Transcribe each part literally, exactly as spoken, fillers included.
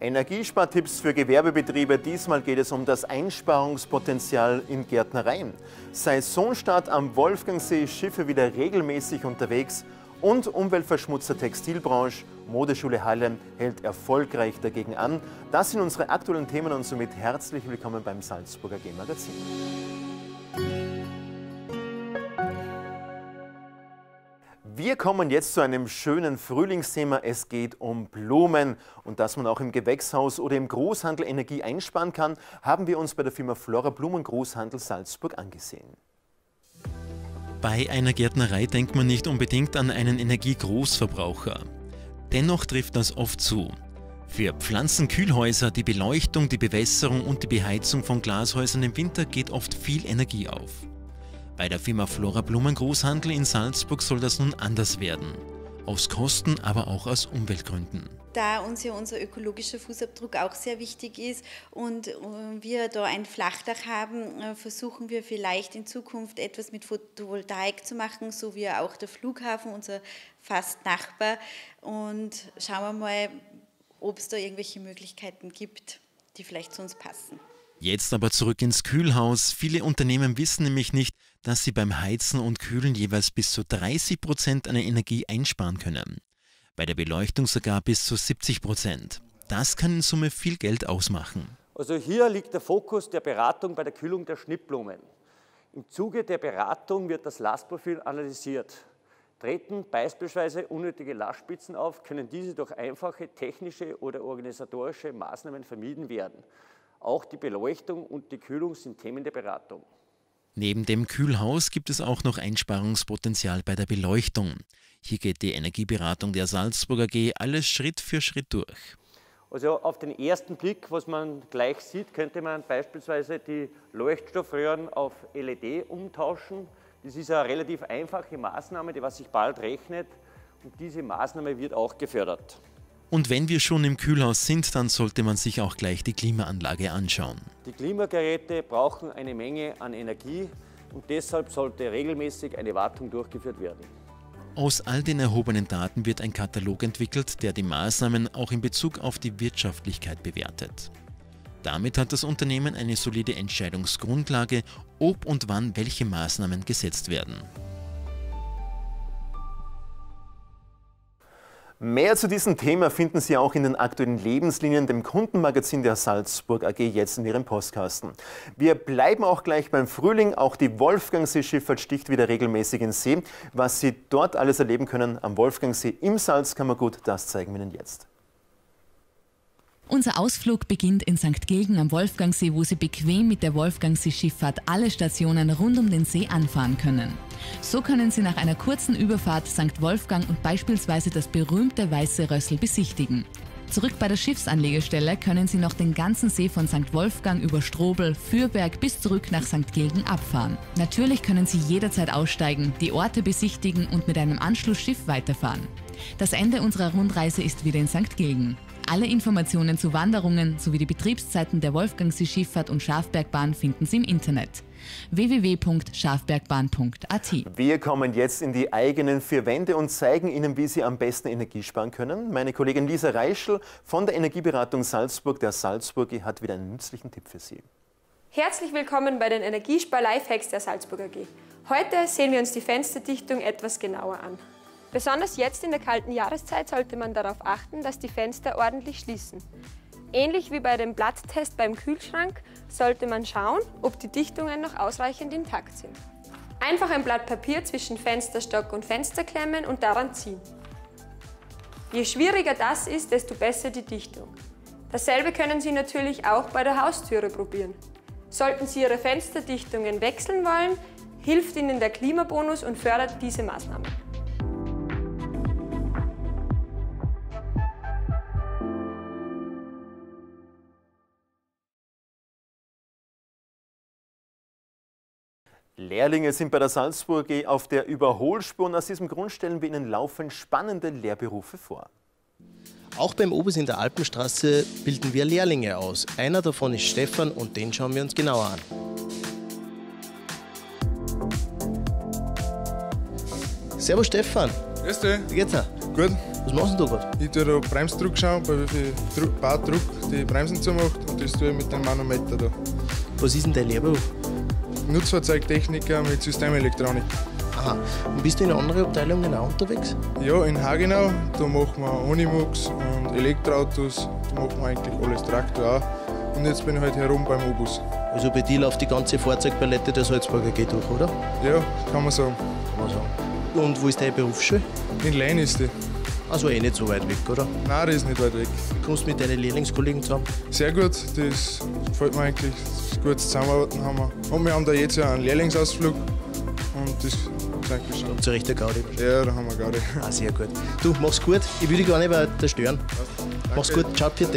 Energiespartipps für Gewerbebetriebe. Diesmal geht es um das Einsparungspotenzial in Gärtnereien. Saisonstart am Wolfgangsee, Schiffe wieder regelmäßig unterwegs und Umweltverschmutzer Textilbranche. Modeschule Halle hält erfolgreich dagegen an. Das sind unsere aktuellen Themen und somit herzlich willkommen beim Salzburger G Magazin. Wir kommen jetzt zu einem schönen Frühlingsthema. Es geht um Blumen. Und dass man auch im Gewächshaus oder im Großhandel Energie einsparen kann, haben wir uns bei der Firma Flora Blumen Großhandel Salzburg angesehen. Bei einer Gärtnerei denkt man nicht unbedingt an einen Energiegroßverbraucher. Dennoch trifft das oft zu. Für Pflanzenkühlhäuser, die Beleuchtung, die Bewässerung und die Beheizung von Glashäusern im Winter geht oft viel Energie auf. Bei der Firma Flora Blumen Großhandel in Salzburg soll das nun anders werden. Aus Kosten, aber auch aus Umweltgründen. Da uns ja unser ökologischer Fußabdruck auch sehr wichtig ist und wir da ein Flachdach haben, versuchen wir vielleicht in Zukunft etwas mit Photovoltaik zu machen, so wie auch der Flughafen, unser fast Nachbar. Und schauen wir mal, ob es da irgendwelche Möglichkeiten gibt, die vielleicht zu uns passen. Jetzt aber zurück ins Kühlhaus. Viele Unternehmen wissen nämlich nicht, dass sie beim Heizen und Kühlen jeweils bis zu dreißig Prozent an Energie einsparen können. Bei der Beleuchtung sogar bis zu siebzig Prozent. Das kann in Summe viel Geld ausmachen. Also hier liegt der Fokus der Beratung bei der Kühlung der Schnittblumen. Im Zuge der Beratung wird das Lastprofil analysiert. Treten beispielsweise unnötige Lastspitzen auf, können diese durch einfache technische oder organisatorische Maßnahmen vermieden werden. Auch die Beleuchtung und die Kühlung sind Themen der Beratung. Neben dem Kühlhaus gibt es auch noch Einsparungspotenzial bei der Beleuchtung. Hier geht die Energieberatung der Salzburger G alles Schritt für Schritt durch. Also auf den ersten Blick, was man gleich sieht, könnte man beispielsweise die Leuchtstoffröhren auf L E D umtauschen. Das ist eine relativ einfache Maßnahme, die was sich bald rechnet, und diese Maßnahme wird auch gefördert. Und wenn wir schon im Kühlhaus sind, dann sollte man sich auch gleich die Klimaanlage anschauen. Die Klimageräte brauchen eine Menge an Energie und deshalb sollte regelmäßig eine Wartung durchgeführt werden. Aus all den erhobenen Daten wird ein Katalog entwickelt, der die Maßnahmen auch in Bezug auf die Wirtschaftlichkeit bewertet. Damit hat das Unternehmen eine solide Entscheidungsgrundlage, ob und wann welche Maßnahmen gesetzt werden. Mehr zu diesem Thema finden Sie auch in den aktuellen Lebenslinien, dem Kundenmagazin der Salzburg A G, jetzt in Ihrem Postkasten. Wir bleiben auch gleich beim Frühling. Auch die Wolfgangsee-Schifffahrt sticht wieder regelmäßig in See. Was Sie dort alles erleben können am Wolfgangsee im Salzkammergut, das zeigen wir Ihnen jetzt. Unser Ausflug beginnt in Sankt Gilgen am Wolfgangsee, wo Sie bequem mit der Wolfgangsee-Schifffahrt alle Stationen rund um den See anfahren können. So können Sie nach einer kurzen Überfahrt Sankt Wolfgang und beispielsweise das berühmte Weiße Rössl besichtigen. Zurück bei der Schiffsanlegestelle können Sie noch den ganzen See von Sankt Wolfgang über Strobl, Fürberg bis zurück nach Sankt Gilgen abfahren. Natürlich können Sie jederzeit aussteigen, die Orte besichtigen und mit einem Anschlussschiff weiterfahren. Das Ende unserer Rundreise ist wieder in Sankt Gilgen. Alle Informationen zu Wanderungen sowie die Betriebszeiten der Wolfgangsee-Schifffahrt und Schafbergbahn finden Sie im Internet. w w w punkt schafbergbahn punkt a t. Wir kommen jetzt in die eigenen vier Wände und zeigen Ihnen, wie Sie am besten Energie sparen können. Meine Kollegin Lisa Reischl von der Energieberatung Salzburg, der Salzburg, hat wieder einen nützlichen Tipp für Sie. Herzlich willkommen bei den Energiespar-Lifehacks der Salzburger G. Heute sehen wir uns die Fensterdichtung etwas genauer an. Besonders jetzt in der kalten Jahreszeit sollte man darauf achten, dass die Fenster ordentlich schließen. Ähnlich wie bei dem Blatttest beim Kühlschrank sollte man schauen, ob die Dichtungen noch ausreichend intakt sind. Einfach ein Blatt Papier zwischen Fensterstock und Fenster klemmen und daran ziehen. Je schwieriger das ist, desto besser die Dichtung. Dasselbe können Sie natürlich auch bei der Haustüre probieren. Sollten Sie Ihre Fensterdichtungen wechseln wollen, hilft Ihnen der Klimabonus und fördert diese Maßnahme. Lehrlinge sind bei der Salzburg G auf der Überholspur und aus diesem Grund stellen wir Ihnen laufend spannende Lehrberufe vor. Auch beim Obis in der Alpenstraße bilden wir Lehrlinge aus. Einer davon ist Stefan und den schauen wir uns genauer an. Servus Stefan. Grüß dich. Wie geht's dir? Gut. Was machst du da gerade? Ich tue da Bremsdruck schauen, bei wie viel Druck, Bar Druck die Bremsen zumacht und das tue ich mit dem Manometer da. Was ist denn dein Lehrberuf? Nutzfahrzeugtechniker mit Systemelektronik. Aha. Und bist du in anderen Abteilungen auch unterwegs? Ja, in Hagenau, da machen wir Onimux und Elektroautos, da machen wir eigentlich alles, Traktor auch. Und jetzt bin ich halt herum beim Obus. Also bei dir läuft die ganze Fahrzeugpalette der Salzburger G durch, oder? Ja, kann man sagen. Kann man sagen. Und wo ist deine Berufsschule? In Lein ist die. Also eh nicht so weit weg, oder? Nein, die ist nicht weit weg. Kommst du mit deinen Lehrlingskollegen zusammen? Sehr gut, das gefällt mir eigentlich. Das gut zusammenarbeiten haben wir. Und wir haben da jetzt ja einen Lehrlingsausflug. Und das ist eigentlich schon. Habt ihr recht, der Gaudi? Ja, da haben wir Gaudi. Ah, sehr gut. Du, mach's gut. Ich will dich gar nicht weiter stören. Danke. Mach's gut. Ciao, Pfiat.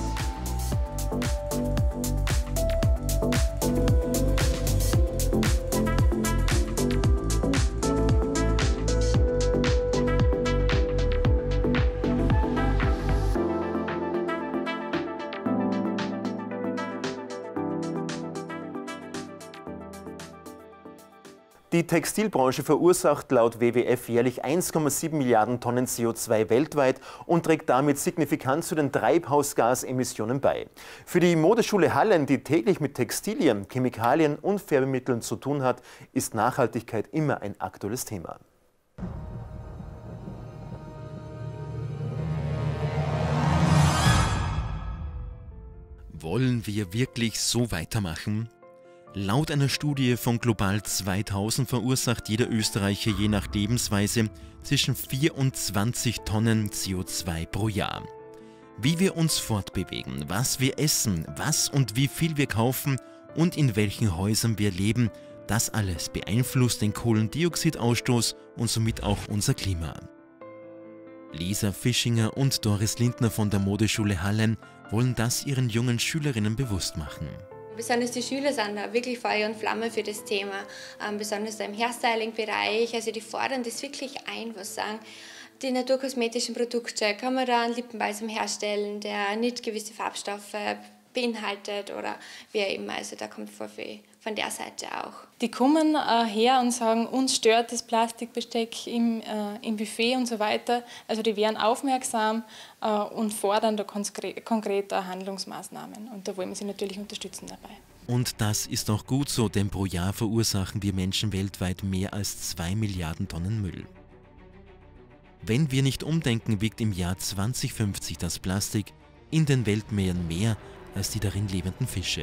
Die Textilbranche verursacht laut W W F jährlich eins Komma sieben Milliarden Tonnen C O zwei weltweit und trägt damit signifikant zu den Treibhausgasemissionen bei. Für die Modeschule Hallen, die täglich mit Textilien, Chemikalien und Färbemitteln zu tun hat, ist Nachhaltigkeit immer ein aktuelles Thema. Wollen wir wirklich so weitermachen? Laut einer Studie von Global zweitausend verursacht jeder Österreicher je nach Lebensweise zwischen vierundzwanzig Tonnen C O zwei pro Jahr. Wie wir uns fortbewegen, was wir essen, was und wie viel wir kaufen und in welchen Häusern wir leben, das alles beeinflusst den Kohlendioxidausstoß und somit auch unser Klima. Lisa Fischinger und Doris Lindner von der Modeschule Hallen wollen das ihren jungen Schülerinnen bewusst machen. Besonders die Schüler sind da wirklich Feuer und Flamme für das Thema, ähm, besonders da im Hairstyling-Bereich. Also die fordern das wirklich ein, was sagen, die naturkosmetischen Produkte, kann man da einen Lippenbalsam herstellen, der nicht gewisse Farbstoffe beinhaltet oder wie auch immer. Also da kommt vor von der Seite auch. Die kommen äh, her und sagen, uns stört das Plastikbesteck im, äh, im Buffet und so weiter. Also die werden aufmerksam äh, und fordern da konkrete Handlungsmaßnahmen. Und da wollen wir sie natürlich unterstützen dabei. Und das ist auch gut so, denn pro Jahr verursachen wir Menschen weltweit mehr als zwei Milliarden Tonnen Müll. Wenn wir nicht umdenken, wiegt im Jahr zweitausendfünfzig das Plastik in den Weltmeeren mehr als die darin lebenden Fische.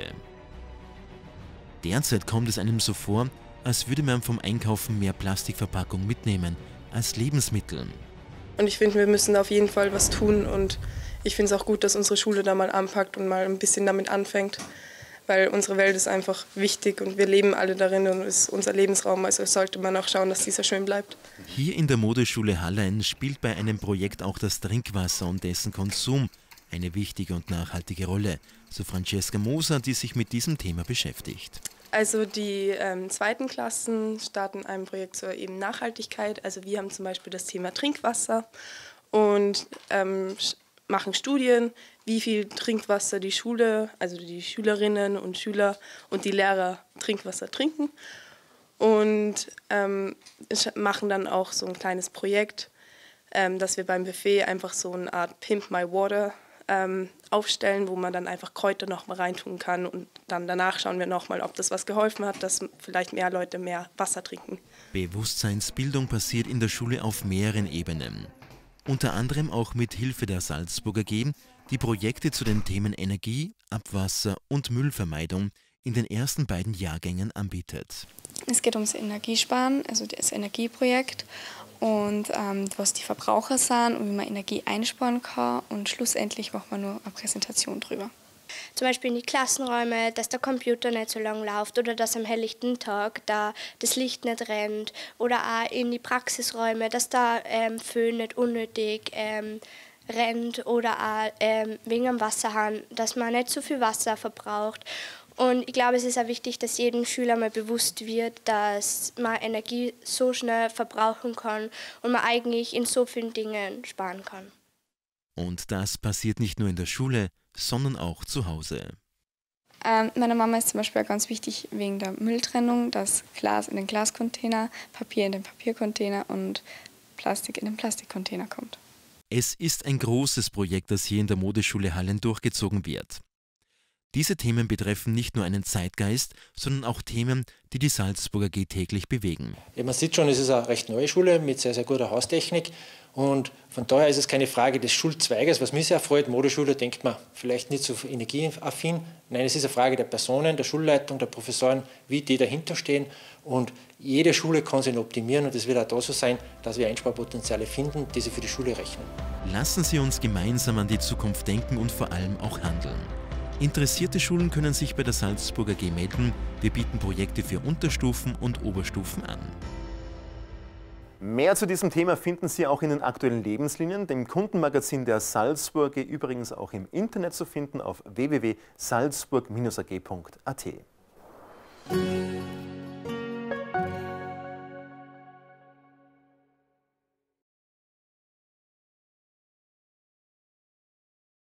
Derzeit kommt es einem so vor, als würde man vom Einkaufen mehr Plastikverpackung mitnehmen als Lebensmittel. Und ich finde, wir müssen auf jeden Fall was tun und ich finde es auch gut, dass unsere Schule da mal anpackt und mal ein bisschen damit anfängt, weil unsere Welt ist einfach wichtig und wir leben alle darin und es ist unser Lebensraum, also sollte man auch schauen, dass dieser schön bleibt. Hier in der Modeschule Hallein spielt bei einem Projekt auch das Trinkwasser und dessen Konsum eine wichtige und nachhaltige Rolle, so Francesca Moser, die sich mit diesem Thema beschäftigt. Also die ähm, zweiten Klassen starten ein Projekt zur eben Nachhaltigkeit. Also wir haben zum Beispiel das Thema Trinkwasser und ähm, machen Studien, wie viel Trinkwasser die Schule, also die Schülerinnen und Schüler und die Lehrer Trinkwasser trinken. Und ähm, machen dann auch so ein kleines Projekt, ähm, dass wir beim Buffet einfach so eine Art Pimp My Water ähm, aufstellen, wo man dann einfach Kräuter noch mal reintun kann und dann danach schauen wir noch mal, ob das was geholfen hat, dass vielleicht mehr Leute mehr Wasser trinken. Bewusstseinsbildung passiert in der Schule auf mehreren Ebenen. Unter anderem auch mit Hilfe der Salzburger G, die Projekte zu den Themen Energie, Abwasser und Müllvermeidung in den ersten beiden Jahrgängen anbietet. Es geht ums Energiesparen, also das Energieprojekt und ähm, was die Verbraucher sind und wie man Energie einsparen kann und schlussendlich macht man nur eine Präsentation drüber. Zum Beispiel in die Klassenräume, dass der Computer nicht so lang läuft oder dass am helllichten Tag da das Licht nicht rennt oder auch in die Praxisräume, dass da ähm, Föhn nicht unnötig ähm, rennt oder auch ähm, wegen dem Wasserhahn, dass man nicht so viel Wasser verbraucht. Und ich glaube, es ist auch wichtig, dass jedem Schüler mal bewusst wird, dass man Energie so schnell verbrauchen kann und man eigentlich in so vielen Dingen sparen kann. Und das passiert nicht nur in der Schule, sondern auch zu Hause. Ähm, meiner Mama ist zum Beispiel ganz wichtig wegen der Mülltrennung, das Glas in den Glascontainer, Papier in den Papiercontainer und Plastik in den Plastikcontainer kommt. Es ist ein großes Projekt, das hier in der Modeschule Hallen durchgezogen wird. Diese Themen betreffen nicht nur einen Zeitgeist, sondern auch Themen, die die Salzburger G täglich bewegen. Ja, man sieht schon, es ist eine recht neue Schule mit sehr, sehr guter Haustechnik. Und von daher ist es keine Frage des Schulzweiges, was mich sehr freut. Modeschule denkt man vielleicht nicht so energieaffin. Nein, es ist eine Frage der Personen, der Schulleitung, der Professoren, wie die dahinter stehen. Und jede Schule kann sich optimieren und es wird auch da so sein, dass wir Einsparpotenziale finden, die sie für die Schule rechnen. Lassen Sie uns gemeinsam an die Zukunft denken und vor allem auch handeln. Interessierte Schulen können sich bei der Salzburger G melden. Wir bieten Projekte für Unterstufen und Oberstufen an. Mehr zu diesem Thema finden Sie auch in den aktuellen Lebenslinien, dem Kundenmagazin der Salzburger, übrigens auch im Internet zu finden auf w w w punkt salzburg Bindestrich a g punkt a t.